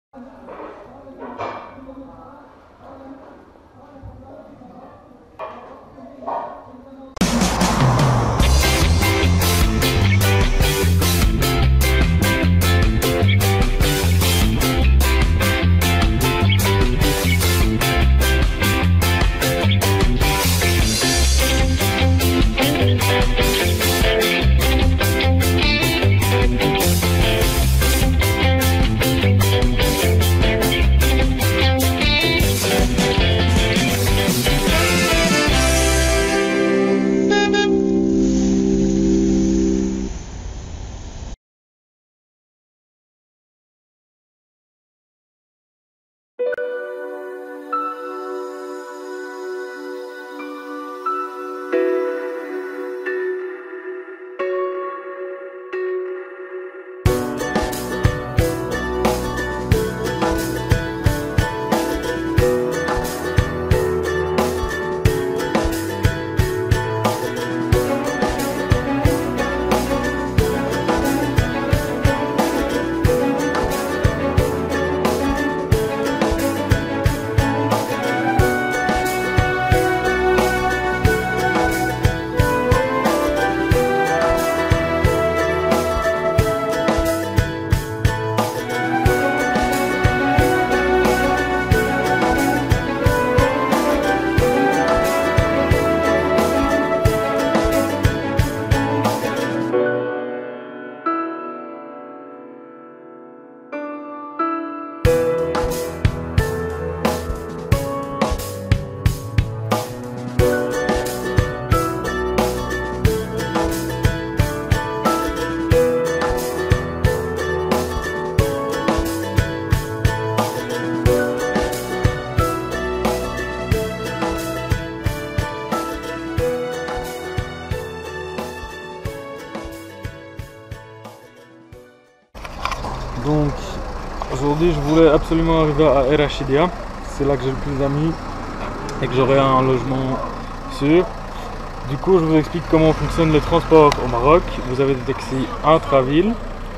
Donc aujourd'hui je voulais absolument arriver à El Rachidia, c'est là que j'ai le plus d'amis et que j'aurai un logement sûr. Du coup je vous explique comment fonctionnent les transports au Maroc. Vous avez des taxis intra-ville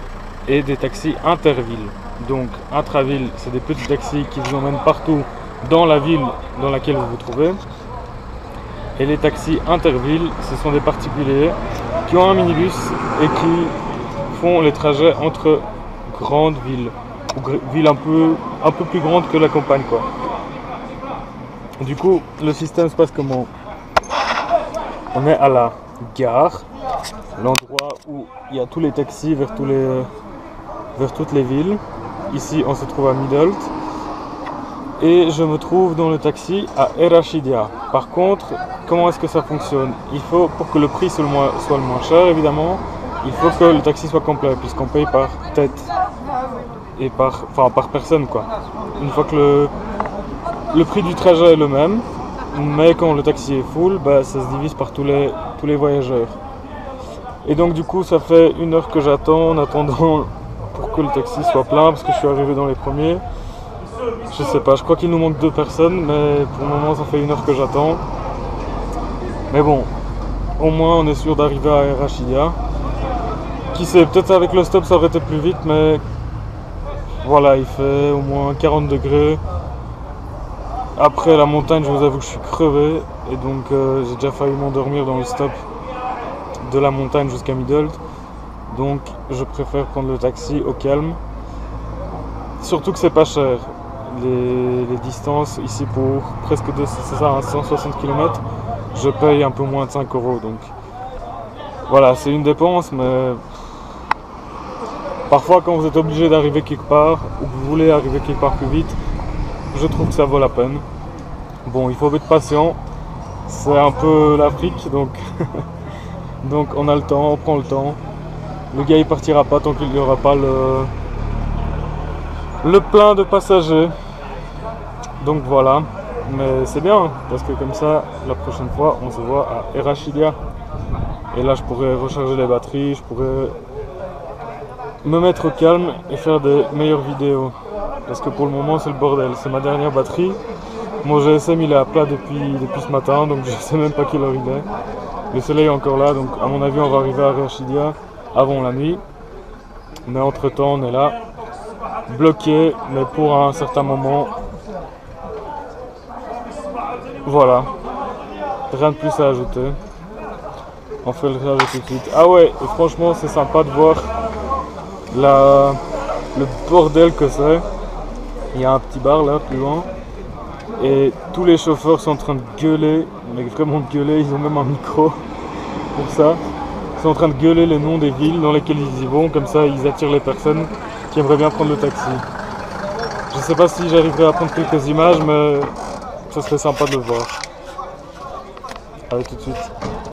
et des taxis inter-ville. Donc intra-ville, c'est des petits taxis qui vous emmènent partout dans la ville dans laquelle vous vous trouvez. Et les taxis inter-ville, ce sont des particuliers qui ont un minibus et qui font les trajets entre grandes villes, ou villes un peu plus grandes que la campagne quoi. Du coup, le système se passe comment? On est à la gare, l'endroit où il y a tous les taxis vers toutes les villes. Ici, on se trouve à Midelt. Et je me trouve dans le taxi à El Rachidia. Par contre, comment est-ce que ça fonctionne? Il faut, pour que le prix soit le moins cher évidemment, il faut que le taxi soit complet puisqu'on paye par tête et par personne quoi. Une fois que le prix du trajet est le même, mais quand le taxi est full, bah, ça se divise par tous les voyageurs. Et donc du coup ça fait 1 heure que j'attends en attendant pour que le taxi soit plein parce que je suis arrivé dans les premiers. Je sais pas, je crois qu'il nous manque 2 personnes, mais pour le moment ça fait 1 heure que j'attends. Mais bon, au moins on est sûr d'arriver à El Rachidia. Qui sait, peut-être avec le stop ça aurait été plus vite, mais voilà, il fait au moins 40 degrés. Après la montagne, je vous avoue que je suis crevé et donc j'ai déjà failli m'endormir dans le stop de la montagne jusqu'à Midelt. Donc je préfère prendre le taxi au calme. Surtout que c'est pas cher. Les distances ici pour presque 160 km, je paye un peu moins de 5 €. Donc voilà, c'est une dépense, mais parfois quand vous êtes obligé d'arriver quelque part ou que vous voulez arriver quelque part plus vite, je trouve que ça vaut la peine. Bon, il faut être patient, c'est un peu l'Afrique, donc donc on a le temps, on prend le temps. Le gars il partira pas tant qu'il n'y aura pas le plein de passagers. Donc voilà, mais c'est bien parce que comme ça la prochaine fois on se voit à El Rachidia et là je pourrais recharger les batteries, je pourrais me mettre au calme et faire des meilleures vidéos parce que pour le moment c'est le bordel, c'est ma dernière batterie. Mon GSM il est à plat depuis ce matin, donc je sais même pas quelle heure il est. Le soleil est encore là, donc à mon avis on va arriver à El Rachidia avant la nuit, mais entre temps on est là bloqué, mais pour un certain moment. Voilà, rien de plus à ajouter. On fait le trajet tout de suite. Ah ouais, et franchement c'est sympa de voir le bordel que c'est. Il y a un petit bar là plus loin et tous les chauffeurs sont en train de gueuler, mais vraiment de gueuler, ils ont même un micro pour ça. Ils sont en train de gueuler les noms des villes dans lesquelles ils y vont, comme ça ils attirent les personnes qui aimeraient bien prendre le taxi. Je sais pas si j'arriverai à prendre quelques images, mais ça serait sympa de le voir. Allez, tout de suite.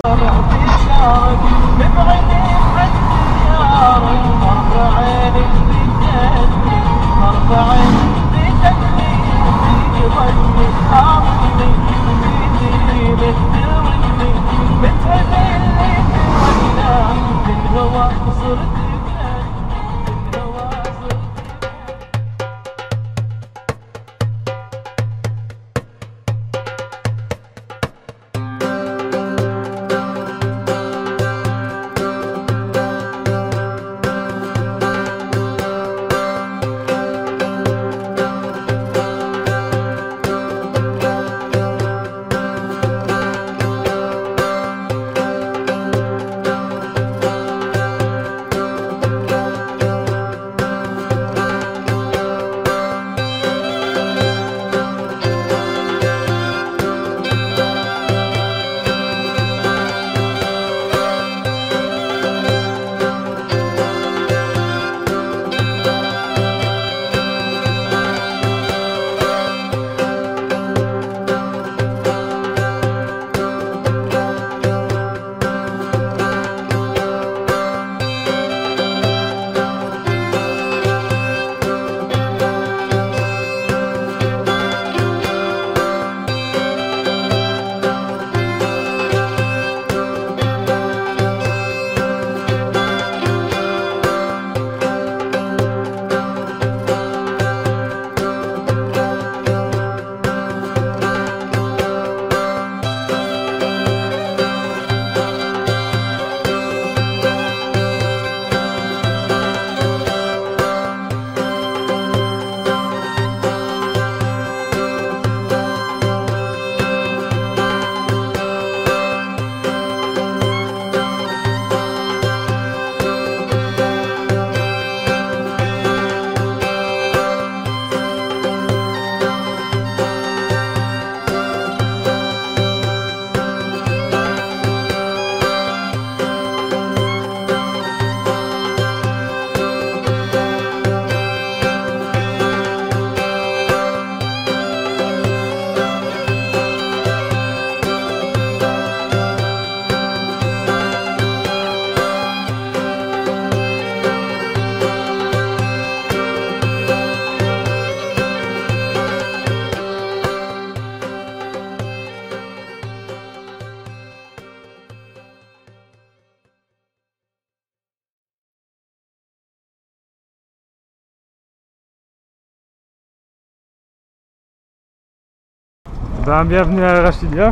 Ben, bienvenue à Rachidia.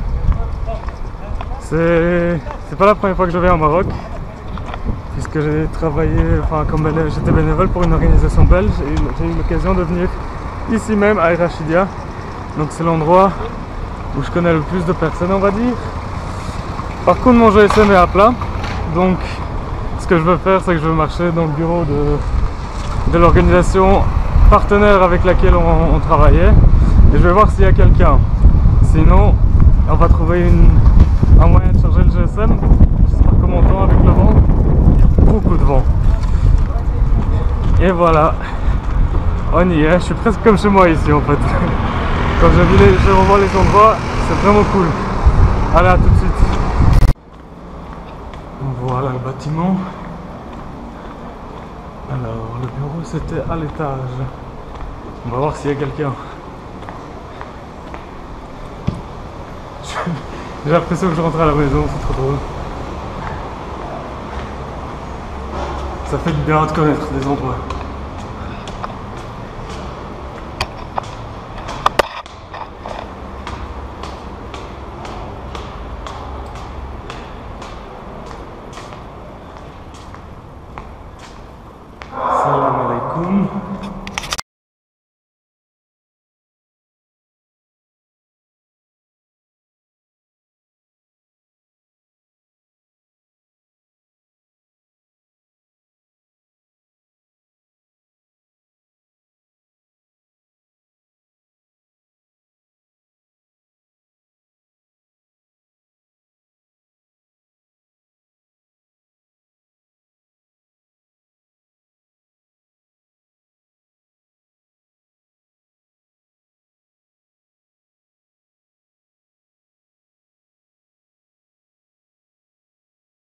C'est pas la première fois que je viens au Maroc, puisque j'ai travaillé, comme j'étais bénévole pour une organisation belge et j'ai eu l'occasion de venir ici même à Rachidia. Donc c'est l'endroit où je connais le plus de personnes, on va dire. Par contre mon GSM est à plat, donc ce que je veux faire c'est que je veux marcher dans le bureau de l'organisation partenaire avec laquelle on travaillait et je vais voir s'il y a quelqu'un. Sinon, on va trouver un moyen de charger le GSM. J'espère que mon temps avec le vent, il y a beaucoup de vent. Et voilà, on y est. Je suis presque comme chez moi ici en fait. Quand je revois les endroits, c'est vraiment cool. Allez, à tout de suite. Voilà le bâtiment. Alors, le bureau c'était à l'étage. On va voir s'il y a quelqu'un. J'ai l'impression que je rentre à la maison, c'est trop drôle. Ça fait du bien de connaître des endroits.